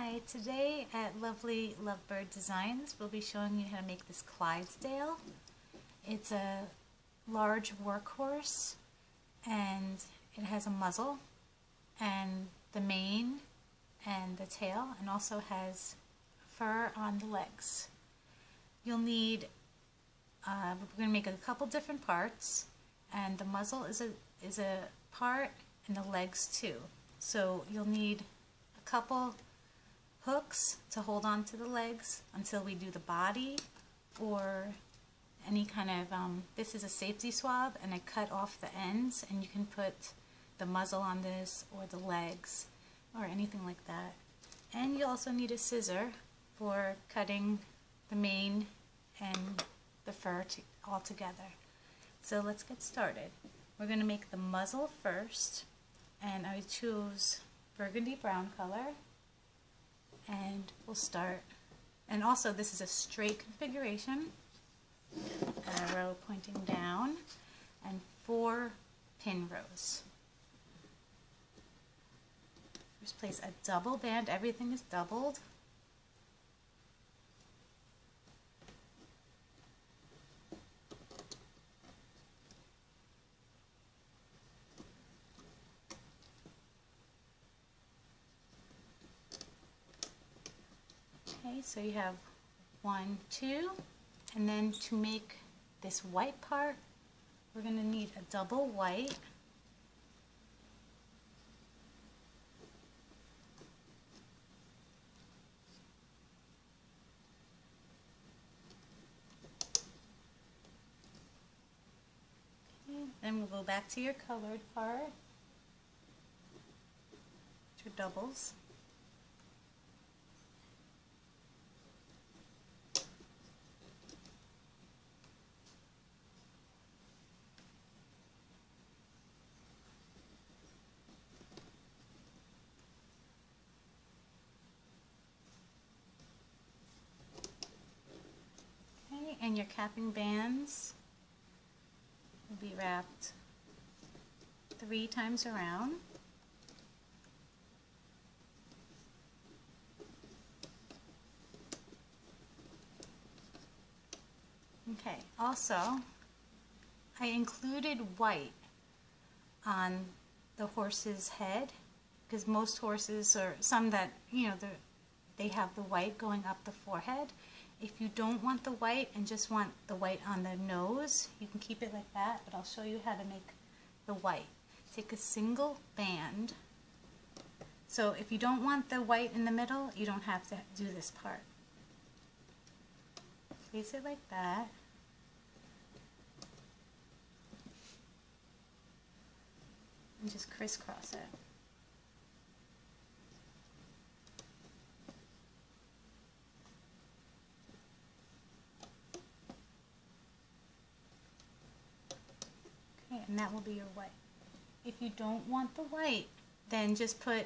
Hi, today at Lovely Lovebird Designs we'll be showing you how to make this Clydesdale. It's a large workhorse and it has a muzzle and the mane and the tail, and also has fur on the legs. You'll need, we're going to make a couple different parts, and the muzzle is a part and the legs too. So you'll need a couple hooks to hold on to the legs until we do the body, or any kind of, this is a safety swab and I cut off the ends, and you can put the muzzle on this or the legs or anything like that. And you also need a scissor for cutting the mane and the fur all together. So let's get started. We're going to make the muzzle first, and I choose burgundy brown color. And we'll start, and also this is a straight configuration, arrow pointing down, and 4 pin rows. First place a double band, everything is doubled. Okay, so you have 1, 2, and then to make this white part, we're going to need a double white. Okay, then we'll go back to your colored part, your doubles. And your capping bands will be wrapped 3 times around. Okay, also I included white on the horse's head, because most horses, or some that, you know, they have the white going up the forehead. If you don't want the white and just want the white on the nose, you can keep it like that, but I'll show you how to make the white. Take a single band. So if you don't want the white in the middle, you don't have to do this part. Place it like that. And just crisscross it. And that will be your white. If you don't want the white, then just put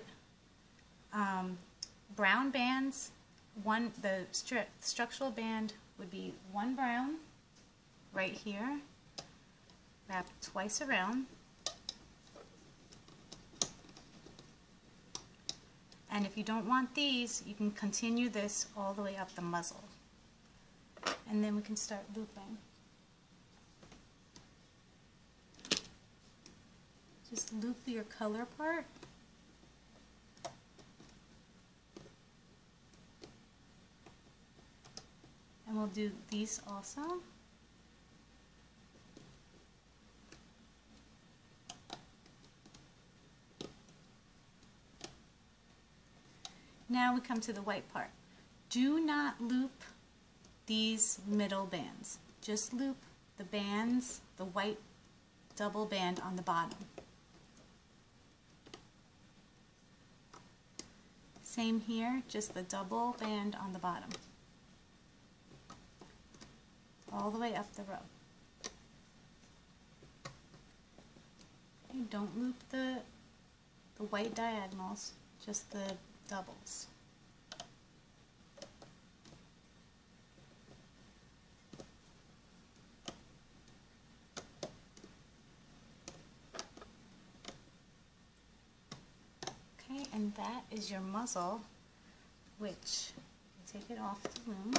brown bands. The structural band would be 1 brown right here, wrap twice around. And if you don't want these, you can continue this all the way up the muzzle. And then we can start looping. Just loop your color part. And we'll do these also. Now we come to the white part. Do not loop these middle bands. Just loop the bands, the white double band on the bottom. Same here, just the double band on the bottom. All the way up the row. Okay, don't loop the white diagonals, just the doubles. And that is your muzzle which take it off the loom.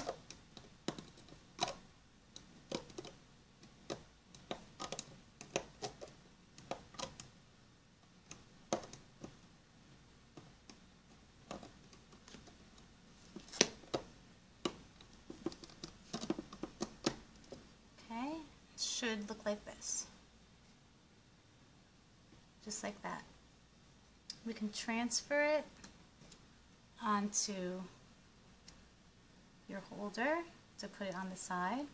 Okay, it should look like this. Just like that. We can transfer it onto your holder to put it on the side.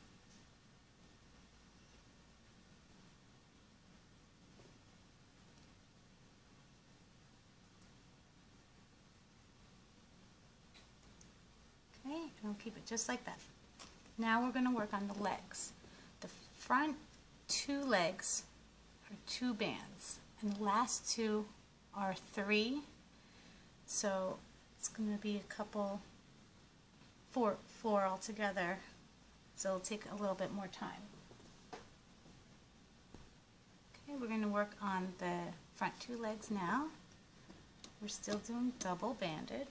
Okay, and we'll keep it just like that. Now we're going to work on the legs. The front two legs are 2 bands, and the last 2 are 3. So it's going to be a couple, four altogether. So it'll take a little bit more time. Okay, we're going to work on the front 2 legs now. We're still doing double banded.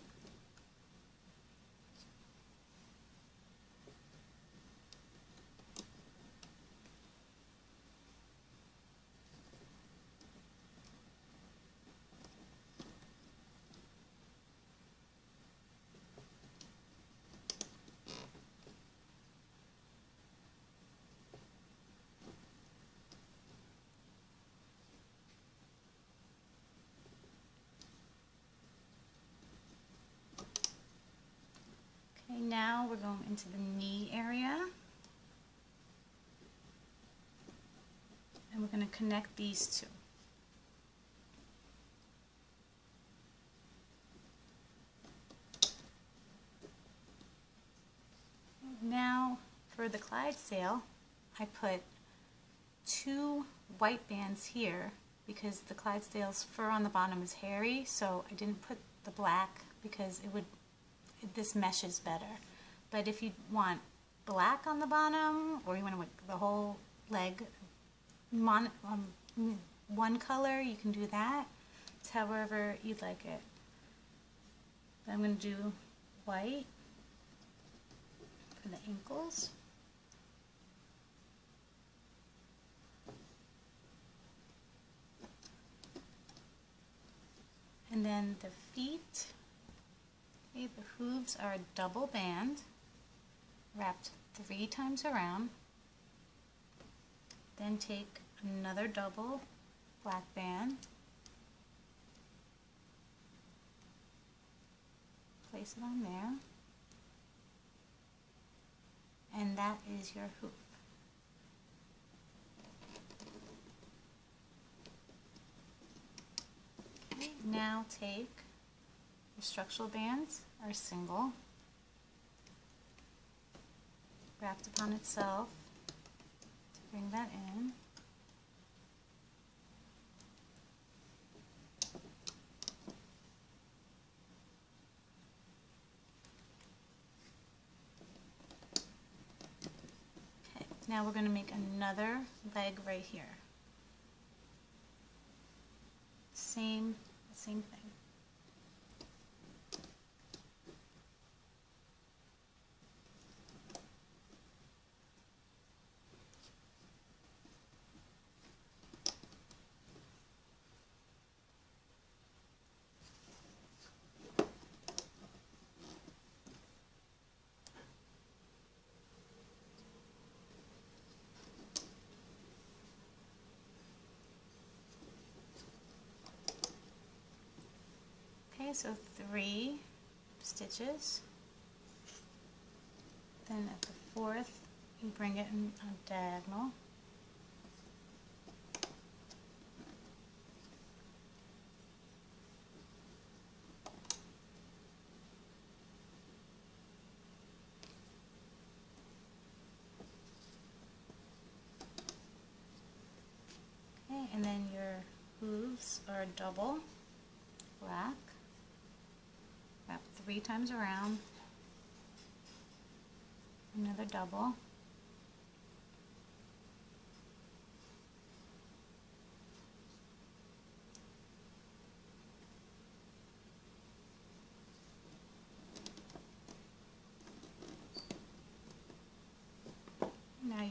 Okay, now we're going into the knee area. And we're going to connect these 2. Now for the Clydesdale, I put 2 white bands here because the Clydesdale's fur on the bottom is hairy, so I didn't put the black because this meshes better. But if you want black on the bottom, or you want to make the whole leg one color, you can do that. It's however you'd like it. But I'm going to do white for the ankles. And then the feet. Okay, the hooves are a double band wrapped 3 times around. Then take another double black band, place it on there, and that is your hoof. Okay, now take your structural bands, are single, wrapped upon itself, to bring that in. Okay, now we're going to make another leg right here. Same thing. Okay, so 3 stitches. Then at the 4th, you bring it in on diagonal. Okay, and then your hooves are double black. Wrap 3 times around, another double,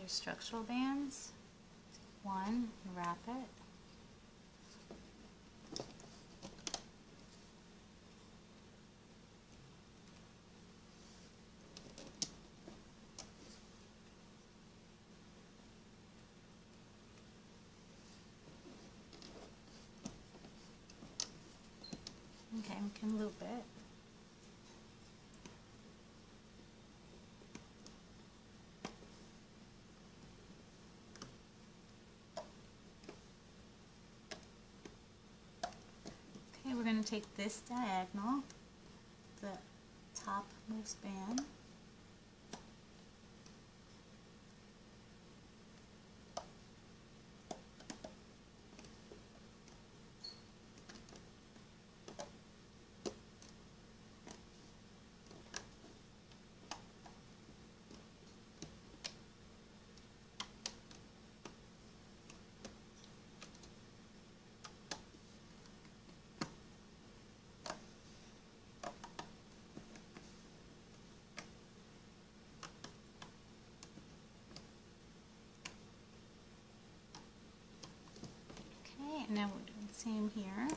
your structural bands. One, and wrap it. Okay, we can loop it. Okay, we're going to take this diagonal, the topmost band, and now we're doing the same here.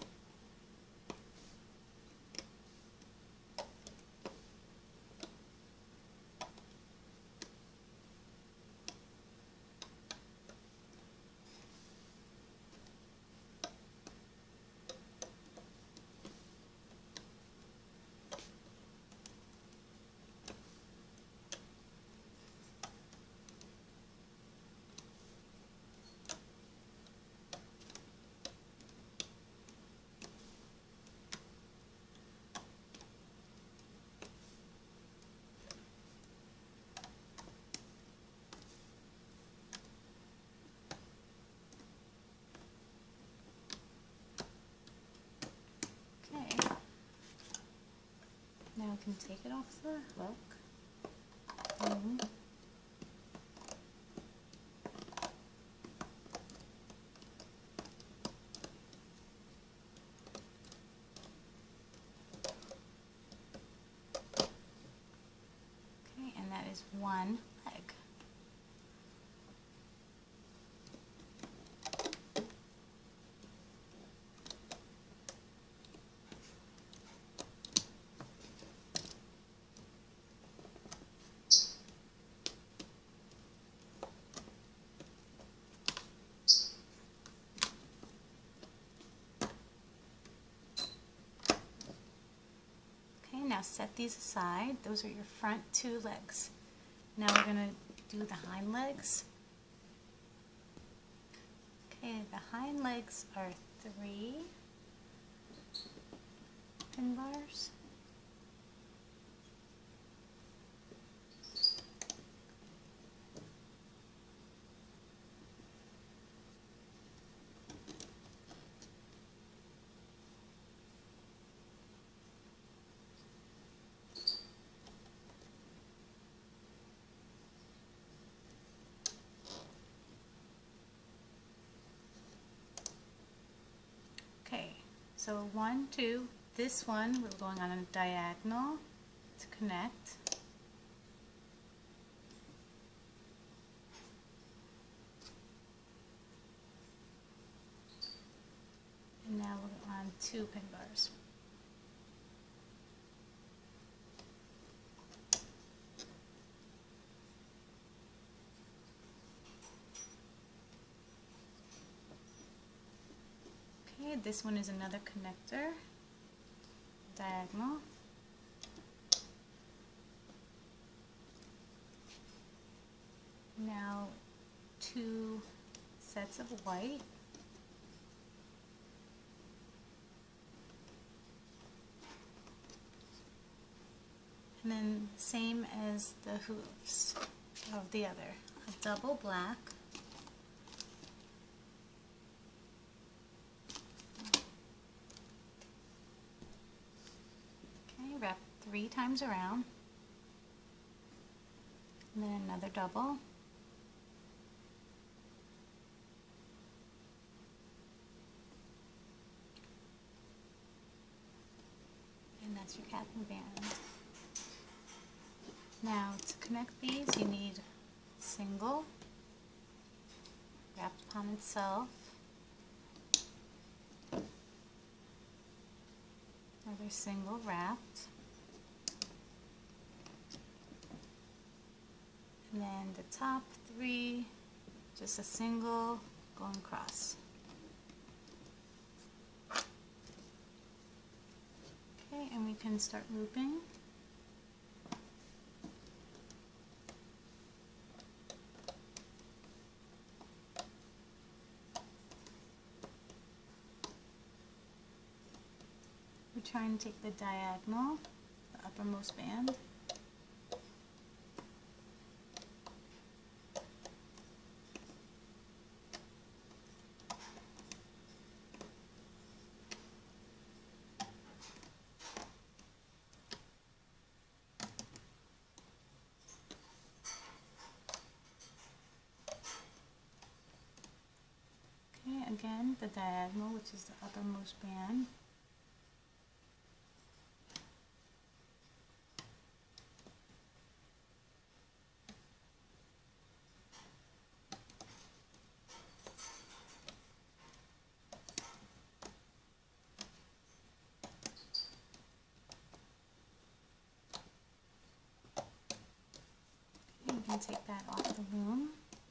Now we can take it off the hook. Okay, and that is one leg. Now set these aside. Those are your front two legs. Now we're going to do the hind legs. Okay, the hind legs are 3 pin bars. So 1, 2, this one we're going on a diagonal to connect. And now we're on 2 pin bars. Okay, this one is another connector, diagonal. Now 2 sets of white. And then same as the hooves of the other, a double black. Okay, wrap 3 times around. And then another double. And that's your cap and band. Now to connect these you need single wrapped upon itself. Another single wrapped. And then the top 3, just a single going across. Okay, and we can start looping. We're trying to take the diagonal, the uppermost band. Okay, again, the diagonal, which is the uppermost band. You can take that off the loom.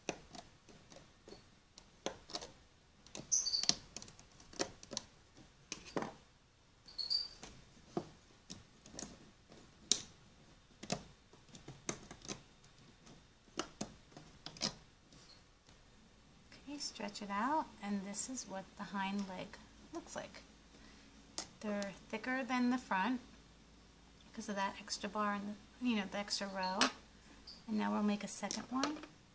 Okay, stretch it out, and this is what the hind leg looks like. They're thicker than the front because of that extra bar and the extra row. And now we'll make a second one.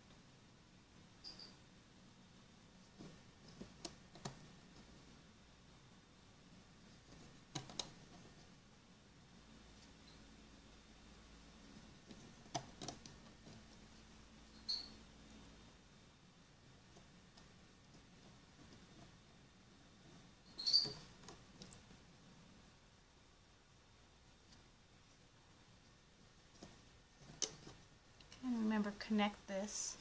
And remember, connect this.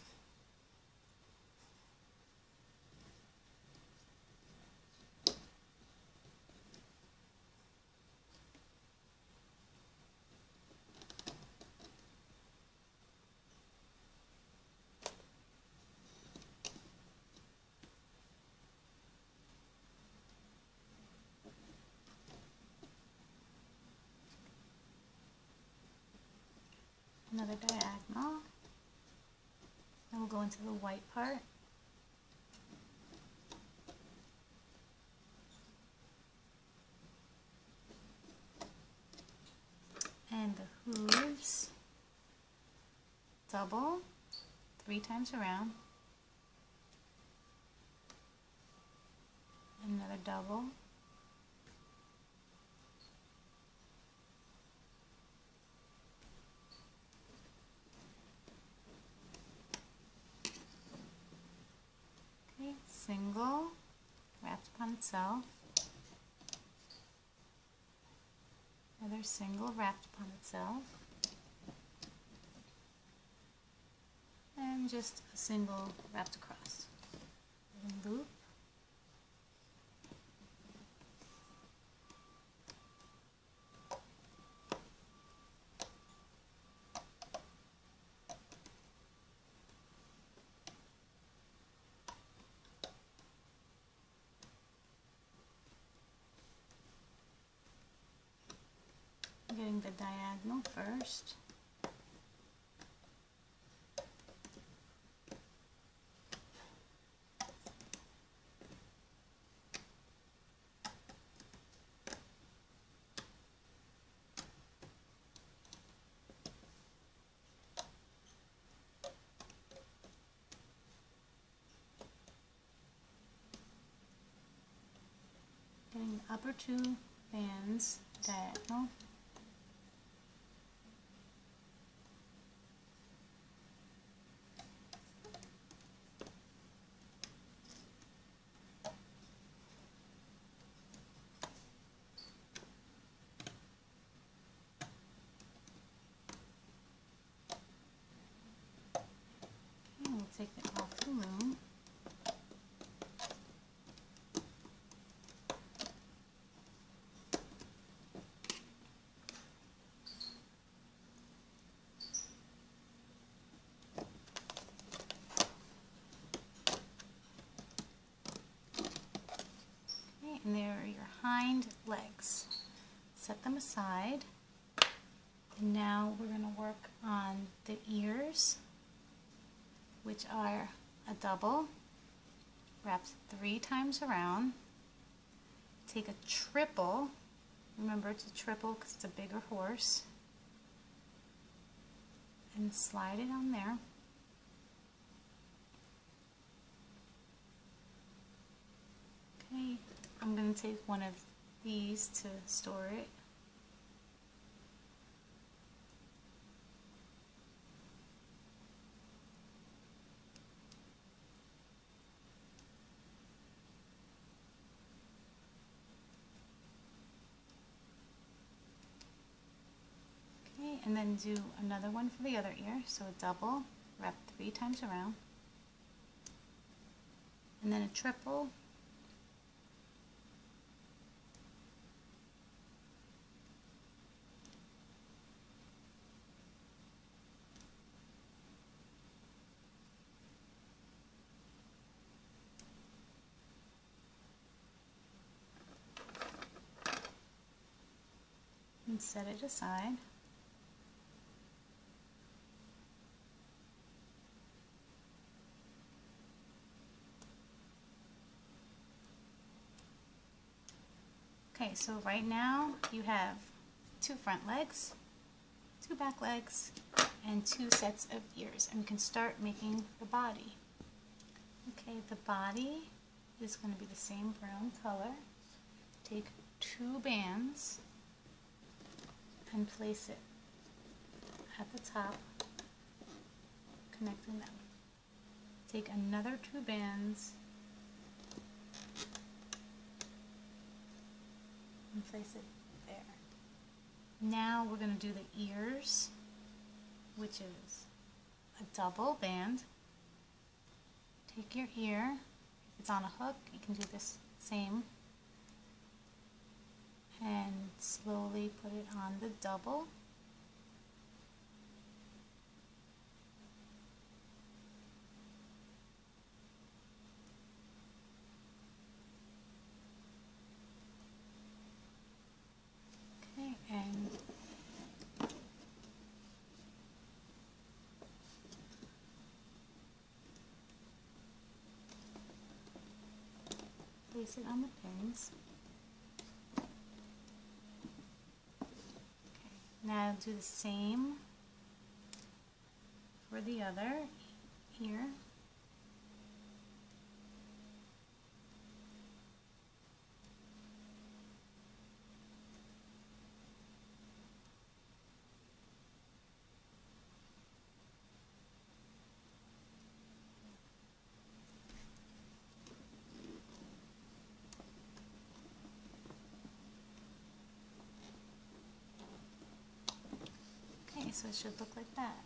Another diagonal. Then we'll go into the white part. And the hooves, double 3 times around. Another double. Okay, single, wrapped upon itself. Another single wrapped upon itself. And just a single wrapped across. And loop. Getting the diagonal first. Getting the upper 2 bands diagonal. Take it off the loom. hind legs. Set them aside. And now we're going to work on the ears, which are a double, wrapped 3 times around. Take a triple. Remember, it's a triple because it's a bigger horse. And slide it on there. Okay, I'm going to take one of these to store it. And then do another one for the other ear, so a double, wrap 3 times around, and then a triple, and set it aside. Okay, so right now you have 2 front legs, 2 back legs, and 2 sets of ears, and we can start making the body. Okay, the body is going to be the same brown color. Take 2 bands and place it at the top, connecting them. Take another 2 bands and place it there. Now we're going to do the ears, which is a double band. Take your ear, if it's on a hook, you can do this same, and slowly put it on the double. Okay, and place it on the pins. Now do the same for the other ear. Okay, so it should look like that.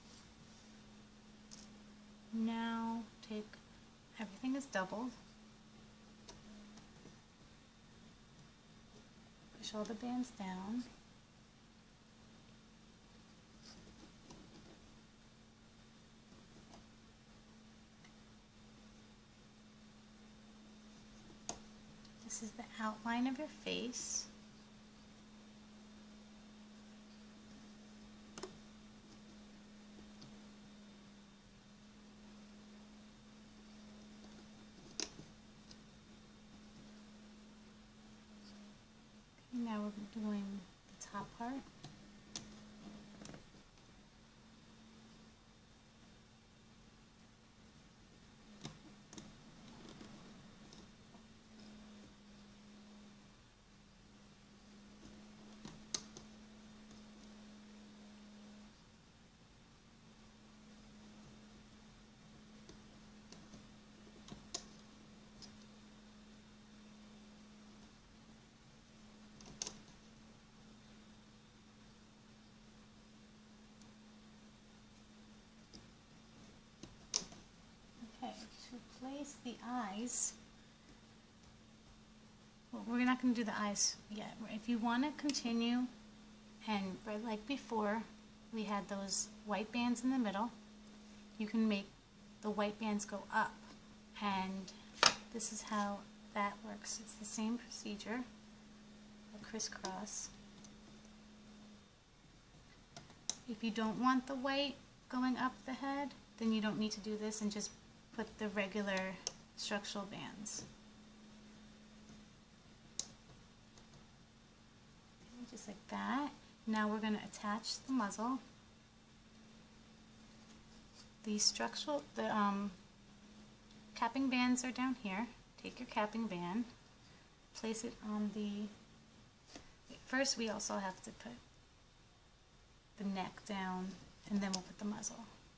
Now take, everything is doubled. Push all the bands down. This is the outline of your face. Now we're doing the top part. To place the eyes, well, we're not going to do the eyes yet. If you want to continue, and like before, we had those white bands in the middle, you can make the white bands go up, and this is how that works. It's the same procedure. crisscross. If you don't want the white going up the head, then you don't need to do this and just put the regular structural bands. Just like that. Now we're going to attach the muzzle. The capping bands are down here. Take your capping band, place it on the, first we also have to put the neck down, and then we'll put the muzzle.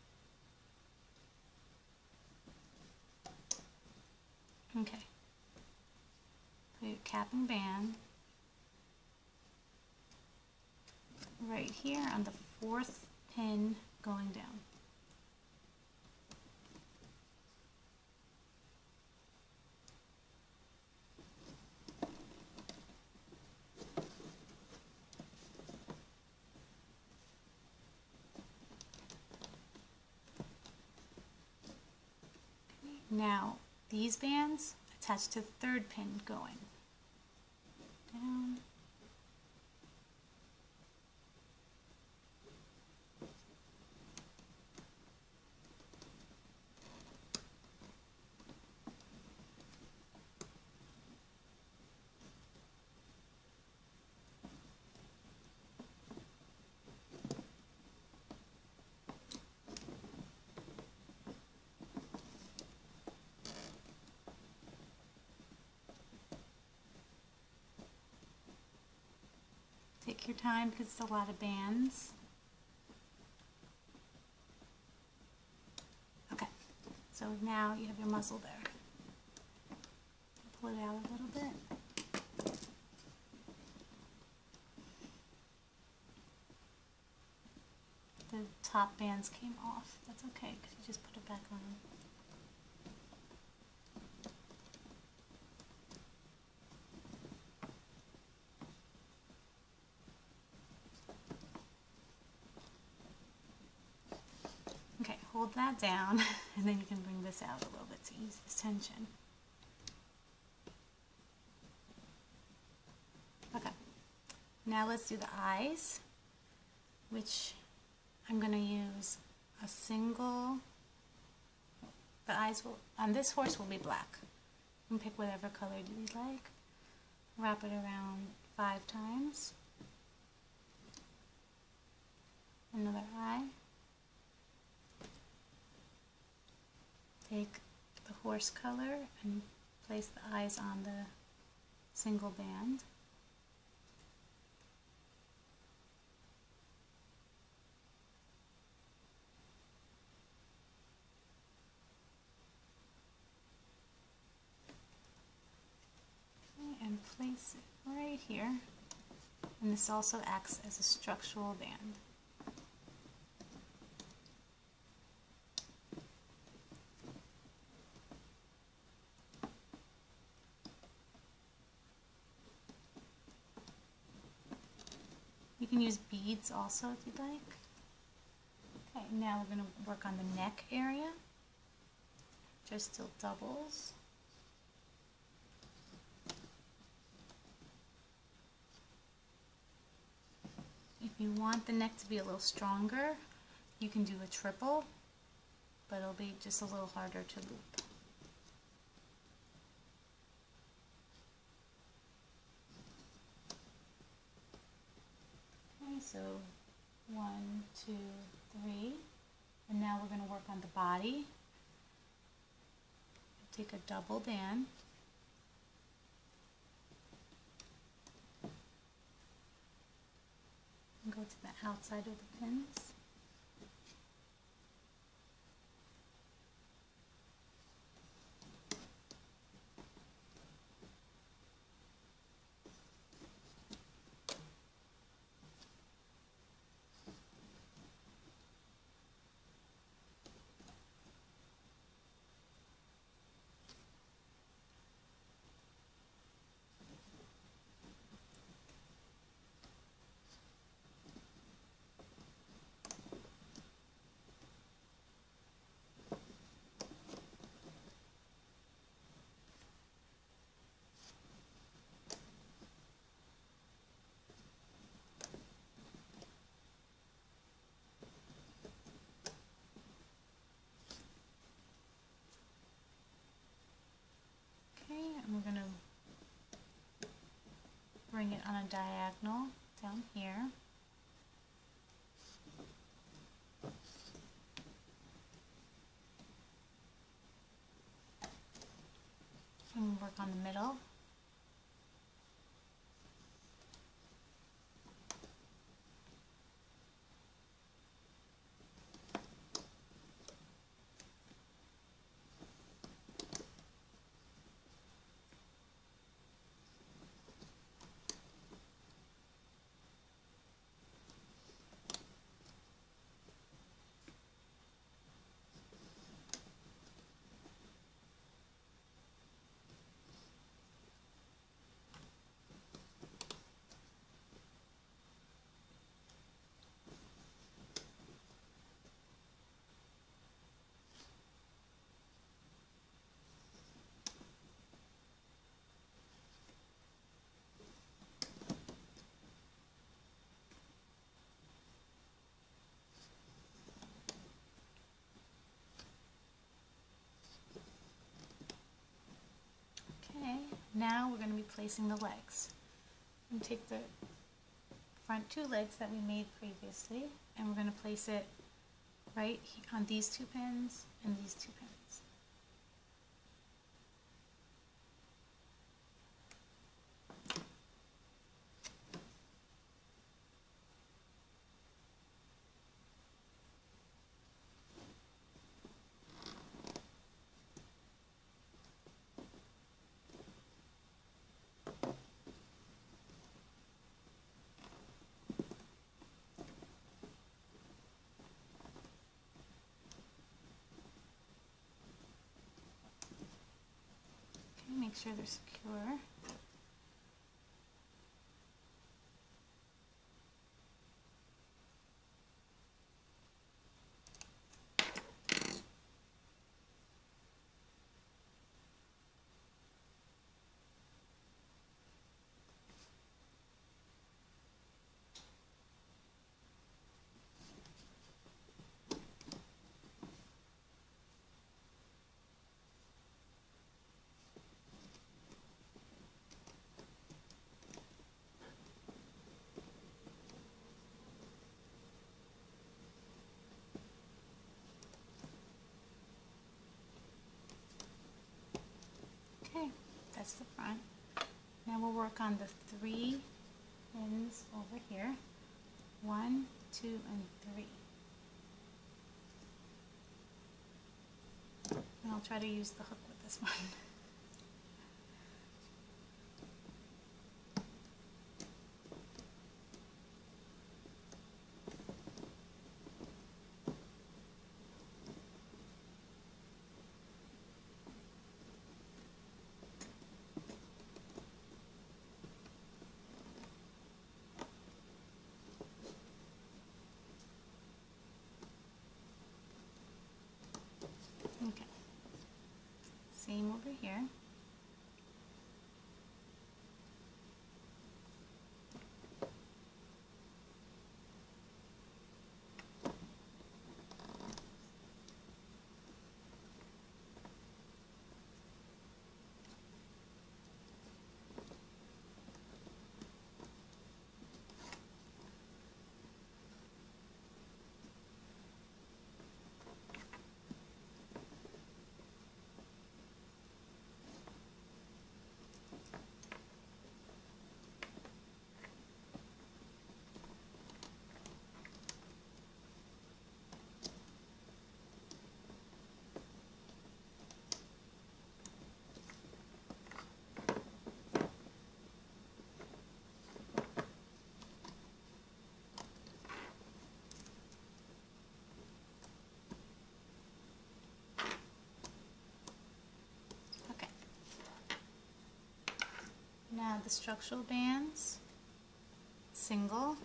Okay. Put your capping band right here on the 4th pin going down. Now, these bands attach to the 3rd pin going down. Take your time because it's a lot of bands. Okay, so now you have your muzzle there. Pull it out a little bit. The top bands came off. That's okay because you just put it back on. Hold that down, and then you can bring this out a little bit to ease this tension. Okay, now let's do the eyes, which I'm going to use a single, the eyes will, on this horse will be black. You can pick whatever color you'd like. Wrap it around 5 times. Another eye. Take the horse color and place the eyes on the single band. And place it right here. And this also acts as a structural band. You can use beads also if you'd like. Okay, now we're going to work on the neck area. Just still doubles. If you want the neck to be a little stronger, you can do a triple, but it'll be just a little harder to loop. So 1, 2, 3, and now we're going to work on the body. Take a double band. And go to the outside of the pins. on a diagonal down here. And work on the middle. Okay, now we're going to be placing the legs. I'm going to take the front two legs that we made previously, and we're going to place it right on these two pins and these two pins. Make sure they're secure. Okay, that's the front. Now we'll work on the three pins over here. 1, 2, and 3. And I'll try to use the hook with this one. Okay, same over here. Now the structural bands, single,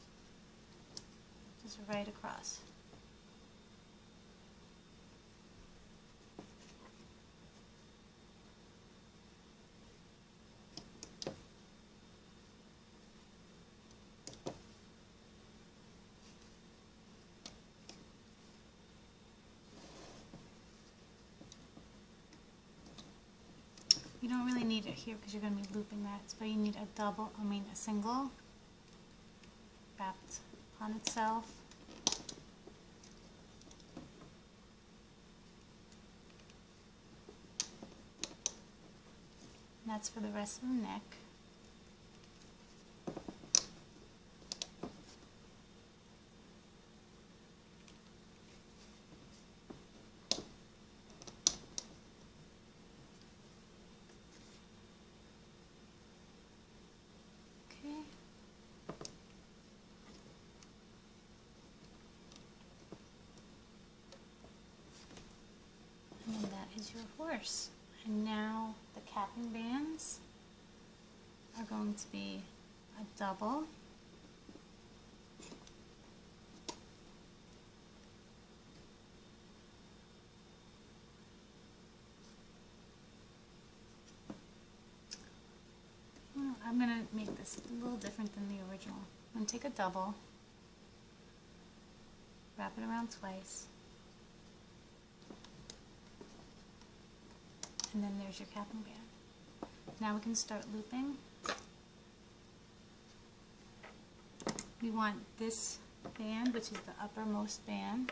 just right across. You don't really need it here because you're going to be looping that, but you need a single wrapped on itself. And that's for the rest of the neck. And that is your horse. And now the capping bands are going to be a double. I'm going to make this a little different than the original. I'm going to take a double, wrap it around twice, and then there's your capping band. Now we can start looping. We want this band, which is the uppermost band,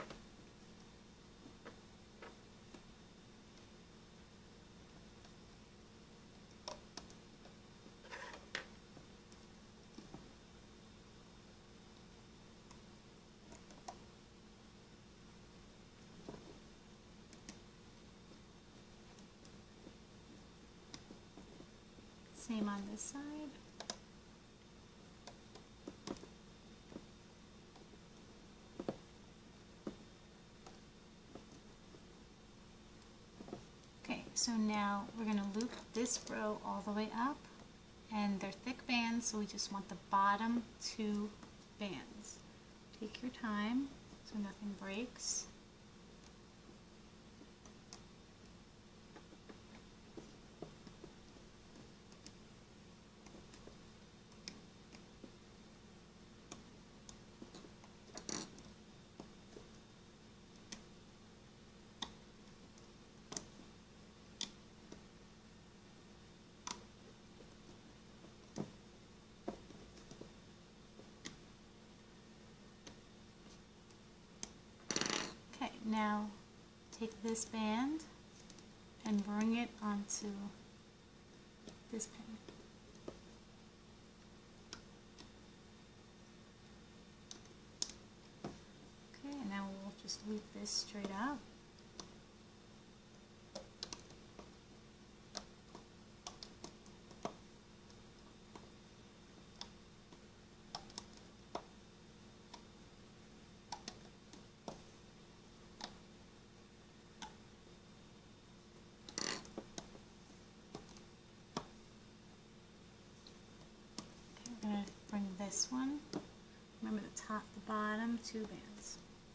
same on this side. Okay, so now we're going to loop this row all the way up, and they're thick bands, so we just want the bottom two bands. Take your time so nothing breaks. Okay, now take this band and bring it onto this pin. Okay, and now we'll just loop this straight up. Bring this one. Remember the top, the bottom, two bands.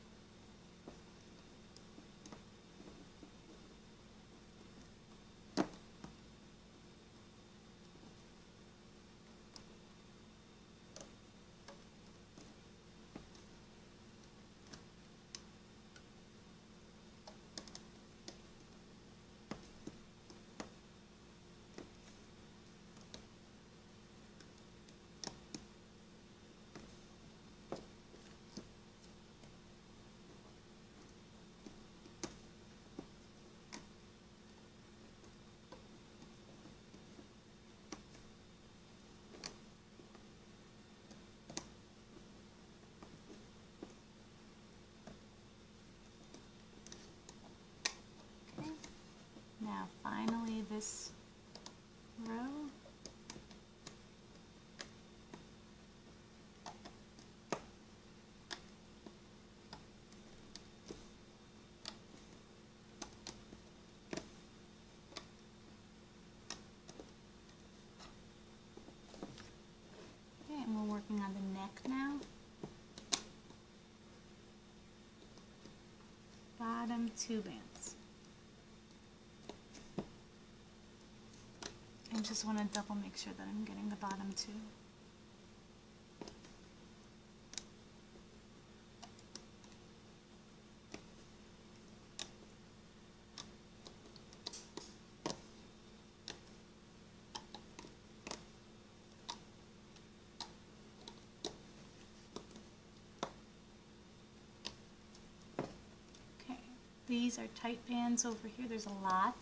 Now finally this row. Okay, and we're working on the neck now. Bottom two bands. I just want to double make sure that I'm getting the bottom two. These are tight bands over here. There's a lot.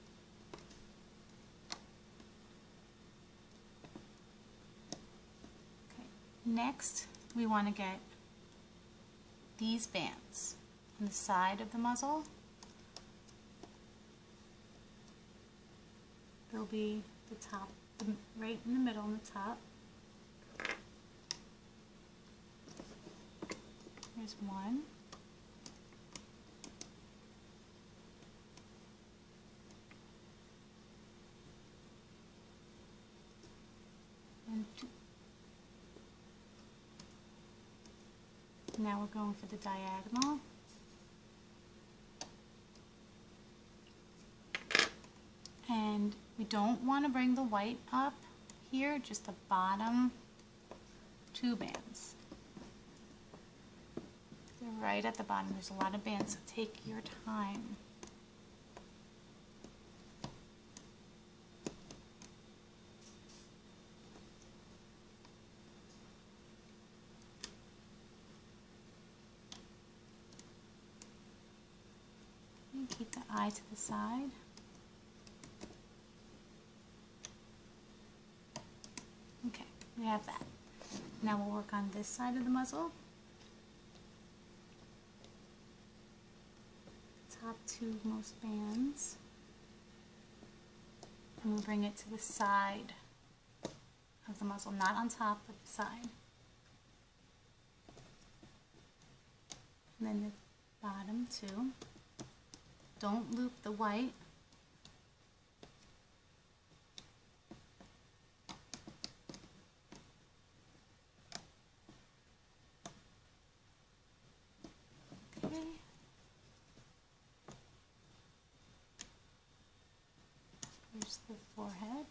Okay. Next, we want to get these bands on the side of the muzzle. They'll be the top, right in the middle on the top. There's one. And two. Now we're going for the diagonal. And we don't want to bring the white up here, just the bottom two bands. They're right at the bottom. There's a lot of bands, so take your time. And keep the eye to the side. Okay, we have that. Now we'll work on this side of the muzzle. Top two most bands. And we'll bring it to the side of the muzzle, not on top, but the side. And then the bottom two. Don't loop the white. Okay. Here's the forehead.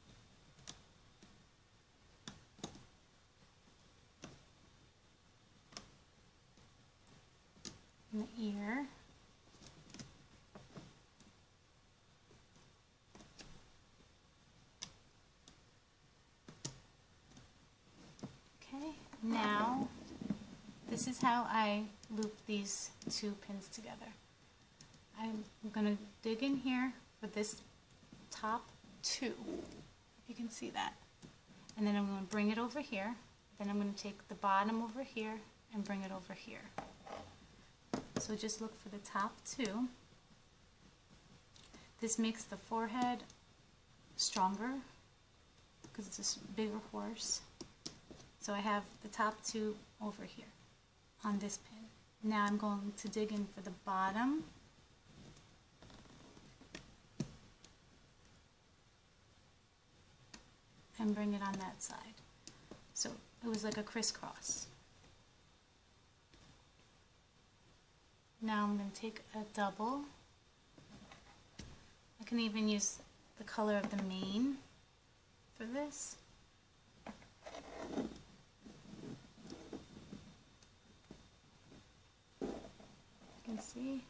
And the ear. Okay, now this is how I loop these two pins together. I'm going to dig in here for this top two, if you can see that. And then I'm going to bring it over here. Then I'm going to take the bottom over here and bring it over here. So just look for the top two. This makes the forehead stronger because it's a bigger horse. So I have the top two over here on this pin. Now I'm going to dig in for the bottom. And bring it on that side. So it was like a crisscross. Now I'm going to take a double. I can even use the color of the mane for this. You can see.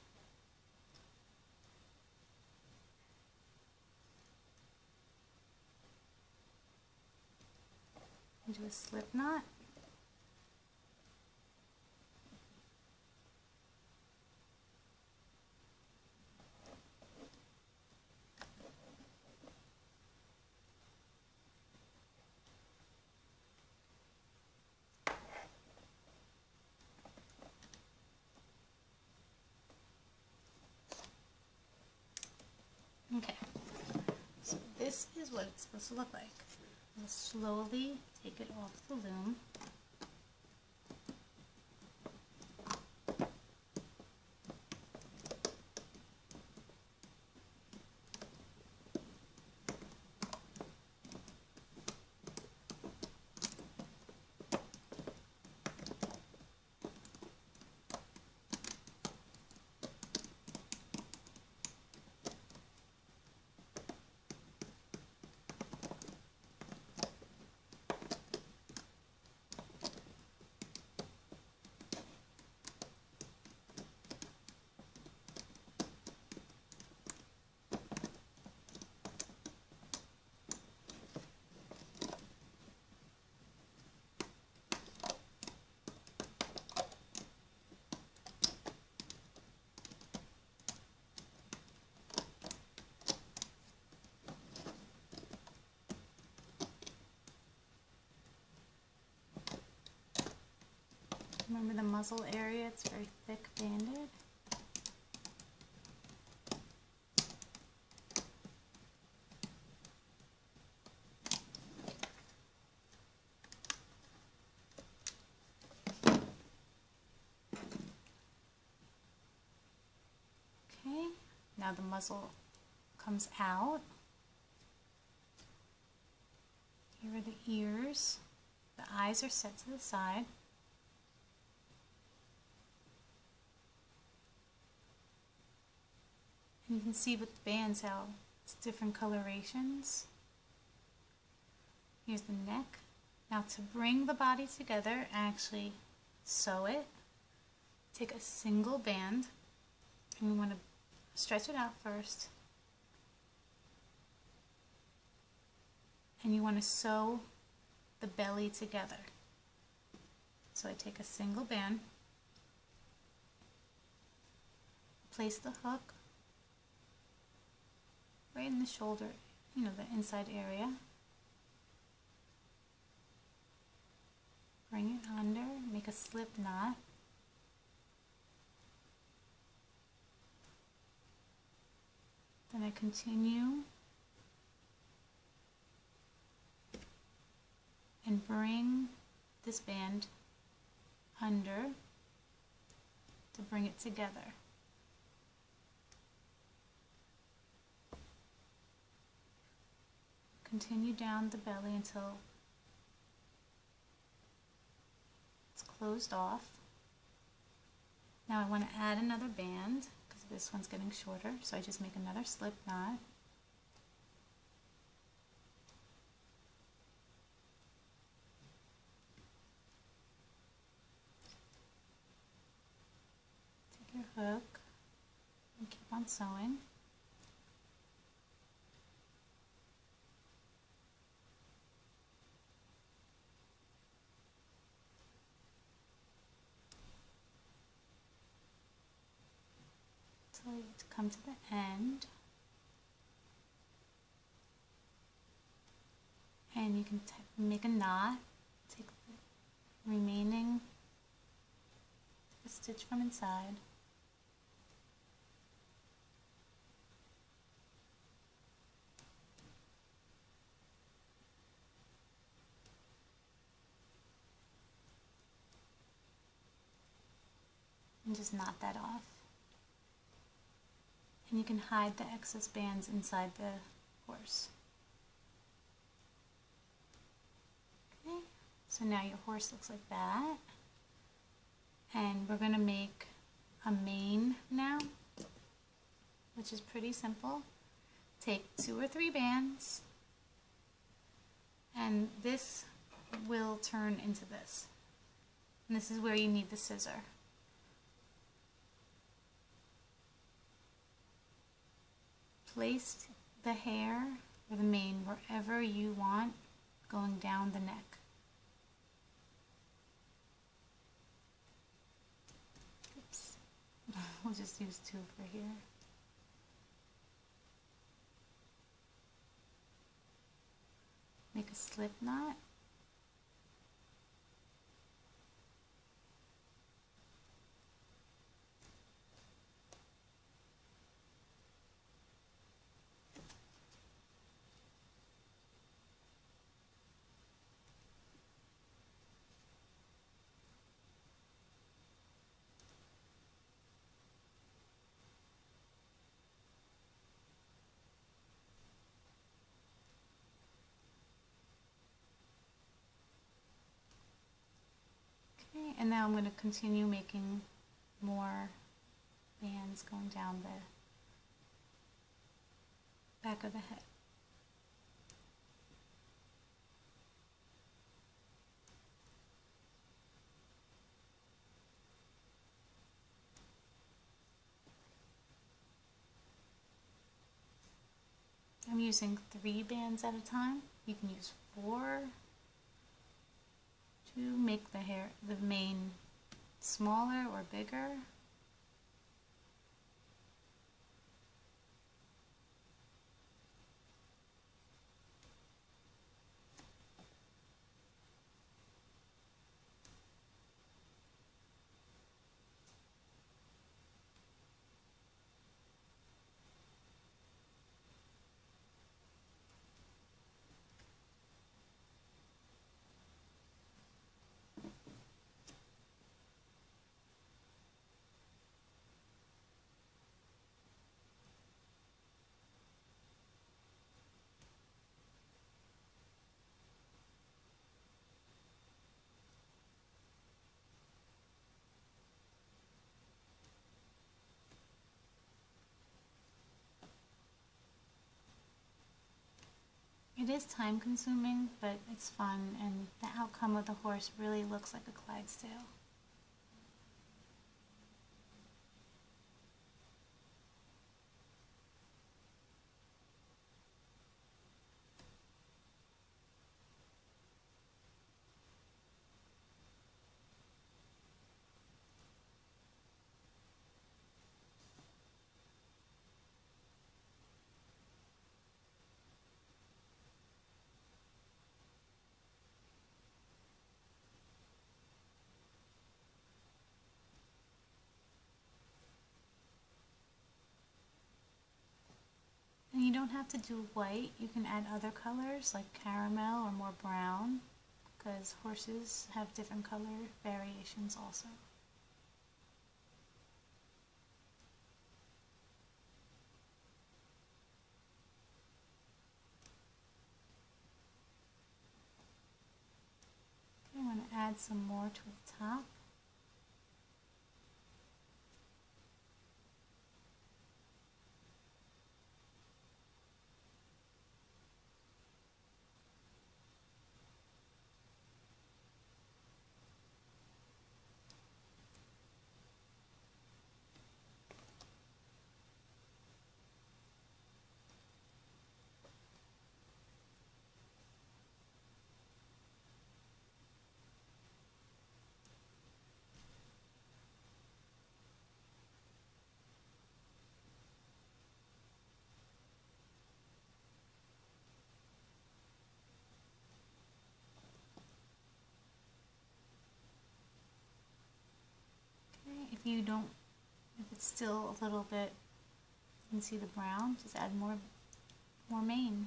And do a slip knot. Okay, so this is what it's supposed to look like. We'll slowly take it off the loom. Remember the muzzle area, it's very thick banded. Okay, now the muzzle comes out. Here are the ears. The eyes are set to the side. And you can see with the bands how it's different colorations. Here's the neck. Now to bring the body together and actually sew it, take a single band and you want to stretch it out first. And you want to sew the belly together. So I take a single band, place the hook right in the shoulder, the inside area. Bring it under, make a slip knot. Then I continue and bring this band under to bring it together. Continue down the belly until it's closed off. Now I want to add another band because this one's getting shorter, so I just make another slip knot. Take your hook and keep on sewing. Until you come to the end. And you can make a knot, take the remaining stitch from inside. And just knot that off. And you can hide the excess bands inside the horse. Okay, so now your horse looks like that. And we're going to make a mane now, which is pretty simple. Take 2 or 3 bands, and this will turn into this. And this is where you need the scissor. Place the hair or the mane wherever you want, going down the neck. Oops. We'll just use 2 for here. Make a slip knot. Okay, and now I'm going to continue making more bands going down the back of the head. I'm using 3 bands at a time. You can use 4 to make the mane smaller or bigger. It is time consuming, but it's fun, and the outcome of the horse really looks like a Clydesdale. And you don't have to do white, you can add other colors like caramel or more brown, because horses have different color variations also. Okay, I'm going to add some more to the top. Okay, if it's still a little bit, you can see the brown, just add more mane.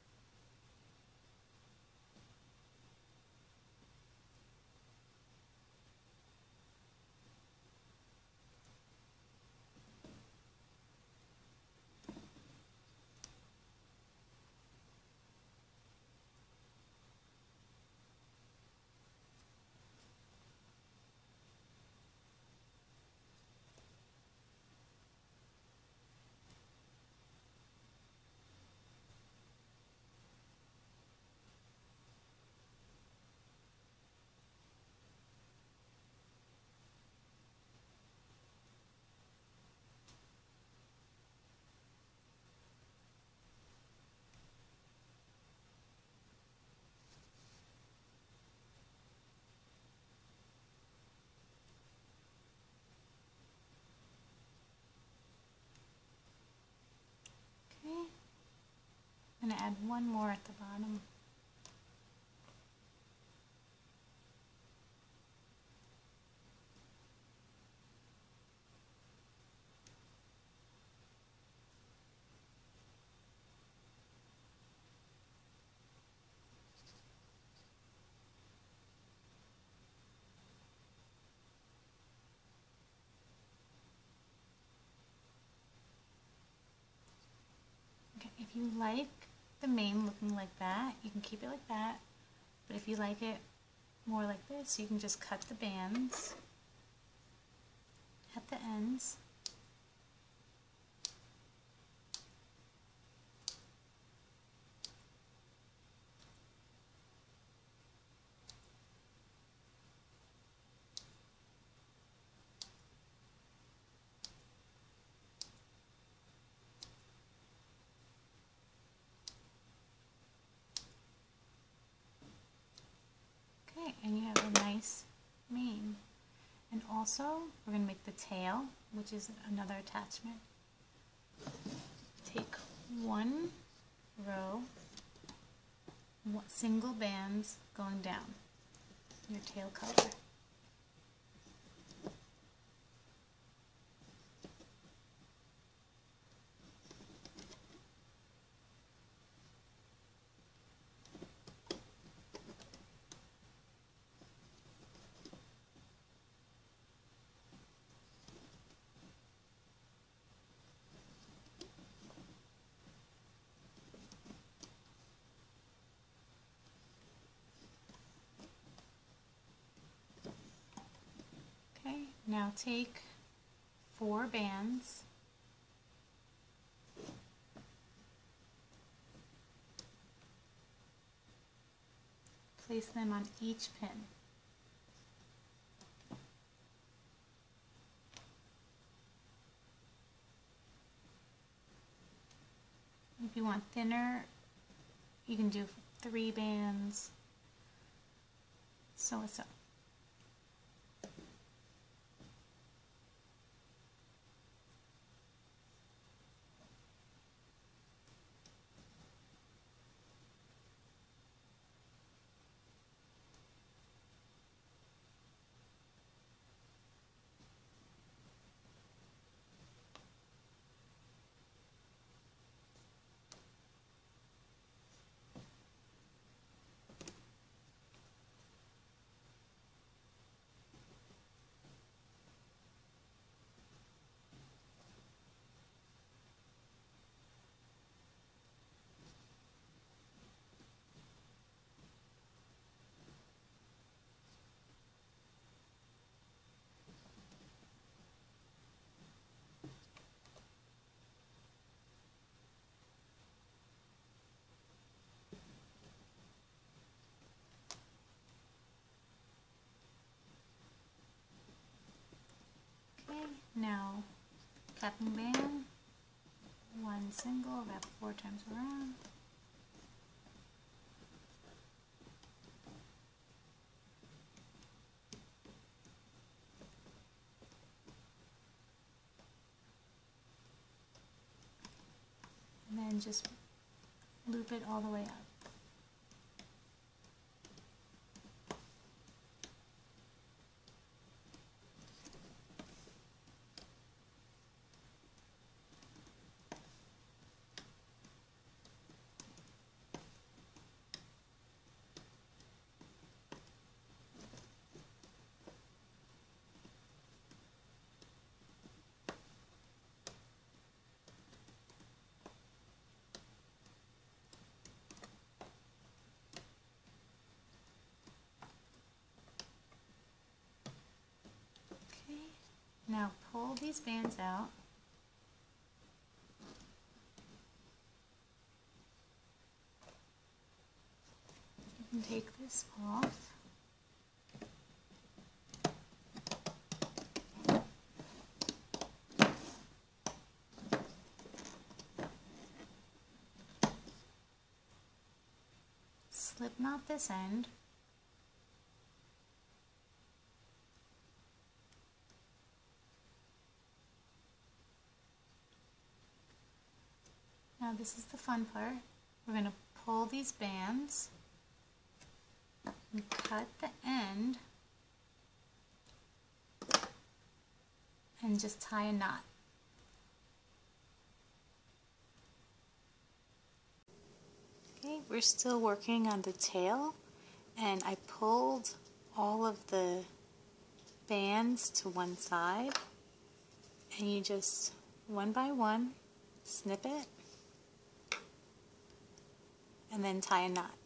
Okay, I'm going to add one more at the bottom. Okay, if you like the mane looking like that, you can keep it like that. But if you like it more like this, you can just cut the bands at the ends. Okay, and you have a nice mane. And also, we're going to make the tail, which is another attachment. Take one row, single bands going down, your tail color. Okay, now take 4 bands, place them on each pin. If you want thinner, you can do 3 bands, so. Okay, now capping band, 1 single, wrap 4 times around. And then just loop it all the way up. Now pull these bands out. You can take this off. Slip knot this end. Now this is the fun part. We're going to pull these bands and cut the end and just tie a knot. Okay, we're still working on the tail, and I pulled all of the bands to one side, and you just one by one snip it and then tie a knot.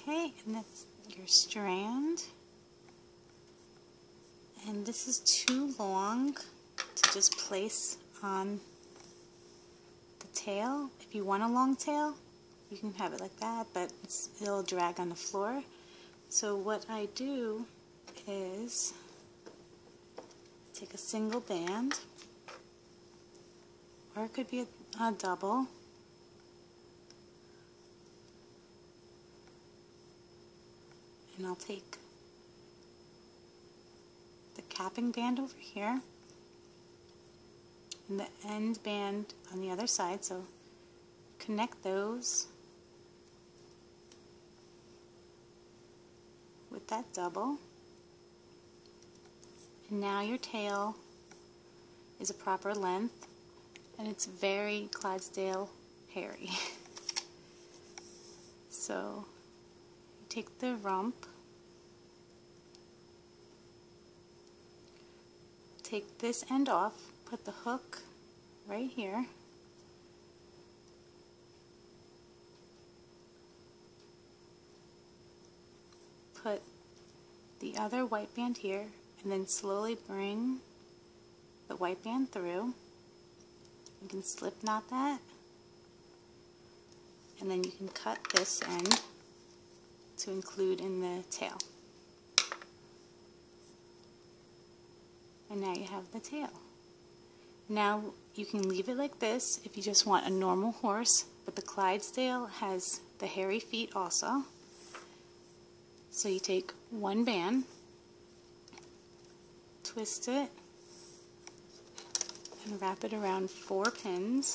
Okay, and that's your strand. And this is too long to just place on the tail. If you want a long tail, you can have it like that, but it'll drag on the floor. So what I do is take a single band, or it could be a double, and I'll take the capping band over here and the end band on the other side, so connect those with that double, and now your tail is a proper length, and it's very Clydesdale hairy. So you take the rump, take this end off, put the hook right here, put the other white band here, and then slowly bring the white band through. You can slip knot that, and then you can cut this end to include in the tail. And now you have the tail. Now you can leave it like this if you just want a normal horse, but the Clydesdale has the hairy feet also. So you take one band, twist it, and wrap it around 4 pins.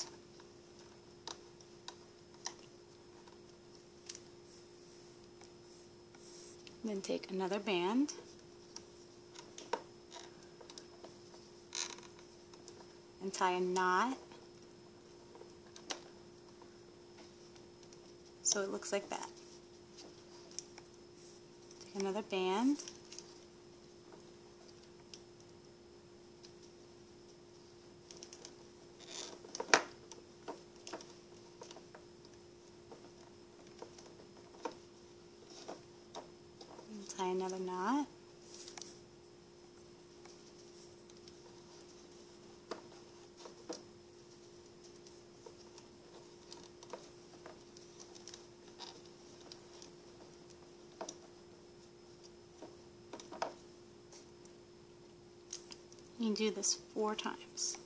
Then take another band, and tie a knot so it looks like that. Take another band, and tie another knot. You do this 4 times.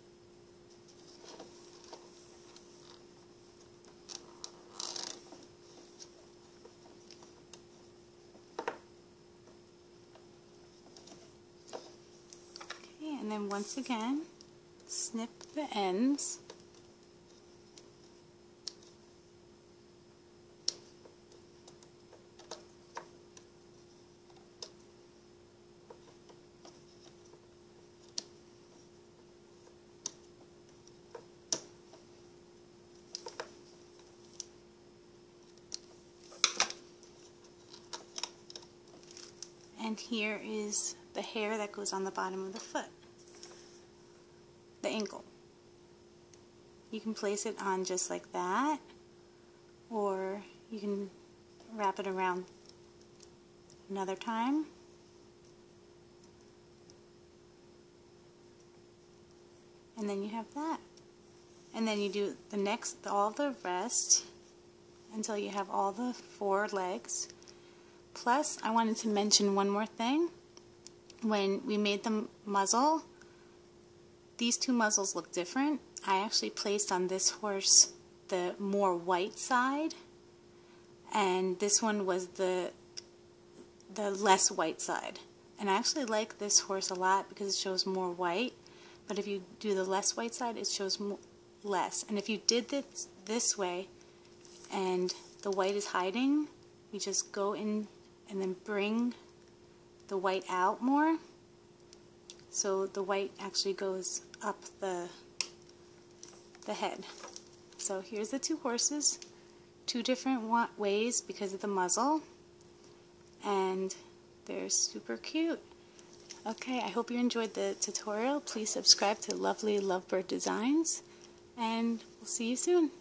Okay, and then once again, snip the ends. And here is the hair that goes on the bottom of the foot, the ankle. You can place it on just like that, or you can wrap it around another time. And then you have that. And then you do all the rest until you have all the 4 legs. Plus, I wanted to mention one more thing. When we made the muzzle, these 2 muzzles look different. I actually placed on this horse the more white side, and this one was the less white side. And I actually like this horse a lot because it shows more white, but if you do the less white side, it shows less. And if you did this way and the white is hiding, you just go in and then bring the white out more, so the white actually goes up the head. So here's the 2 horses, 2 different ways because of the muzzle, and they're super cute. Okay, I hope you enjoyed the tutorial. Please subscribe to Lovely Lovebird Designs, and we'll see you soon.